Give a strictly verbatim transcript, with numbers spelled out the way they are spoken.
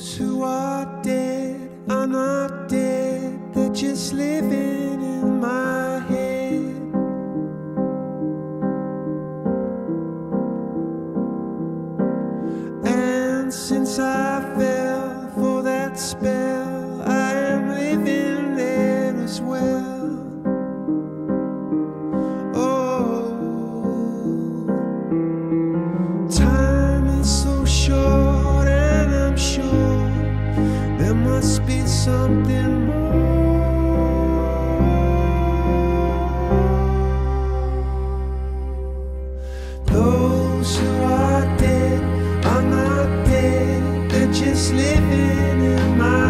Those who are dead are not dead, they're just living in my head. And since I fell for that spell, I am living there as well. Oh, time is so short, and I'm sure there must be something more. Those who are dead are not dead, they're just living in my